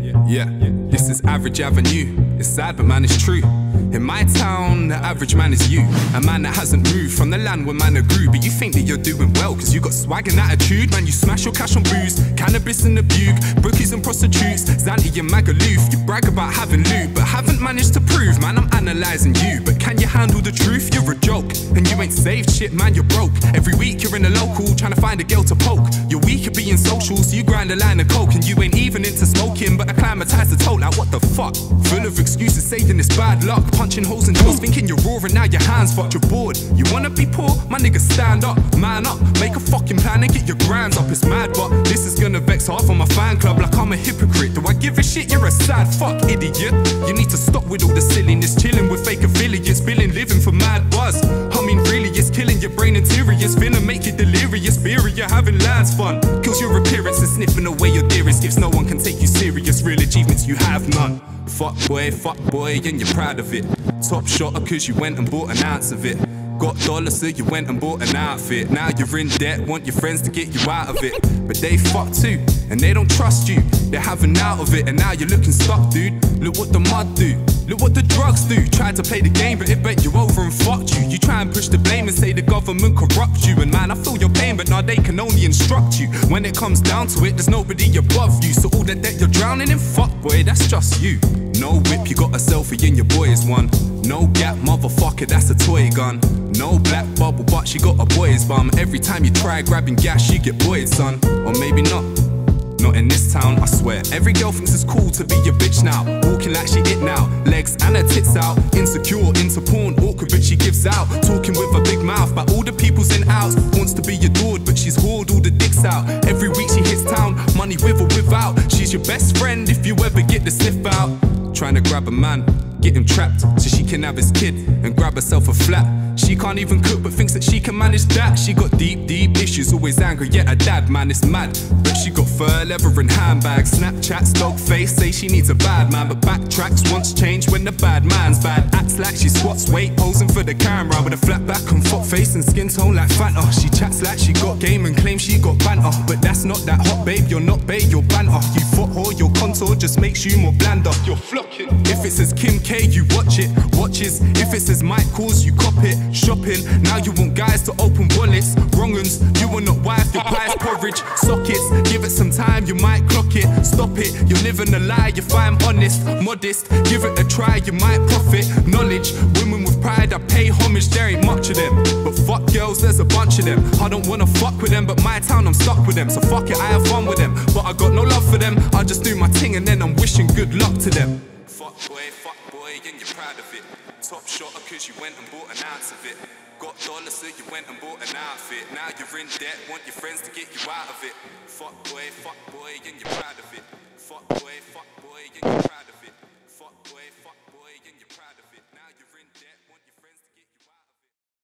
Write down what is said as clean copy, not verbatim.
Yeah, this is Average Avenue. It's sad, but man, it's true. In my town, the average man is you. A man that hasn't moved from the land where man grew. But you think that you're doing well, cause you got swag and attitude. Man, you smash your cash on booze, cannabis and the buke, bookies and prostitutes, Zanti and Magaluf. You brag about having loot, but haven't managed to prove. Man, I'm analysing you, but can you handle the truth? You're a joke, and you ain't saved shit, man, you're broke. Every week you're in a local, trying to find a girl to poke. You're weak at being social, so you grind a line of coke. And you ain't even into smoking, but acclimatized to tote. Like what the fuck? Full of excuses saying it's bad luck, punching holes in doors, thinking you're raw and now your hands fucked. You're bored, you wanna be poor? My nigga, stand up, man up, make a fucking plan and get your grinds up. It's mad, but this is gonna vex half of my fan club. Like I'm a hypocrite, do I give a shit? You're a sad fuck idiot. You need to stop with all the silliness, chilling with fake affiliates, billing, living for mad buzz. I mean really, it's killing your brain interiors, finna make you delirious. Beery, you're having lads fun, kills your appearance and sniffing away your dearest gifts. No one can take you serious, real achievements you have none. Fuck boy, and you're proud of it. Top shotter cause you went and bought an ounce of it. Got dollars so you went and bought an outfit. Now you're in debt, want your friends to get you out of it. But they fuck too, and they don't trust you. They're having out of it, and now you're looking stuck, dude. Look what the mud do, look what the drugs do. Tried to play the game, but it bent you over and fucked you. You try and push the blame and say the government corrupt you. And man, I feel your pain, but now they can only instruct you. When it comes down to it, there's nobody above you. So all that debt you're drowning in, fuck boy, that's just you. No whip, you got a selfie in your boy's one. No gap, motherfucker, that's a toy gun. No black bubble, but she got a boy's bum. Every time you try grabbing gas, you get buoyed, son. Or maybe not. Not in this town, I swear. Every girl thinks it's cool to be your bitch now. Walking like she it now, legs and her tits out. Insecure, into porn, awkward, but she gives out. Talking with a big mouth, but all the people's in outs. Wants to be adored, but she's hoard all the dicks out. Every week she hits town, money with or without. She's your best friend if you ever get the sniff out. Trying to grab a man, get him trapped so she can have his kid and grab herself a flat. She can't even cook but thinks that she can manage that. She got deep issues, always angry, yeah her dad, man, it's mad. But she got fur, leather and handbags. Snapchats, dog face, say she needs a bad man, but backtracks once changed when the bad man's bad. Acts like she squats weight, posing for the camera with a flat back and fat face and skin tone like Fanta. She chats like she got game and claims she got banter, but that's not that hot babe, you're not babe, you're banter. You foot whore, your contour just makes you more blander. You're flocking. If it says Kim K, you watch it, watches. If it says Mike Calls, you cop it. Shopping, now you want guys to open wallets. Wrong uns, you are not wife, your pie's porridge. Sockets, give it some time, you might clock it. Stop it, you're living a lie, if I'm honest. Modest, give it a try, you might profit. Knowledge, women with pride, I pay homage, there ain't much of them. But fuck girls, there's a bunch of them. I don't wanna fuck with them, but my town, I'm stuck with them. So fuck it, I have fun with them, but I got no love for them. I just do my thing and then I'm wishing good luck to them. Fuck boy, and you're proud of it. Top shotter cause you went and bought an ounce of it. Got dollars so you went and bought an outfit. Now you're in debt, want your friends to get you out of it. Fuck boy, and you're proud of it. Fuck boy, and you're proud of it. Fuck boy, and you're proud of it. Now you're in debt.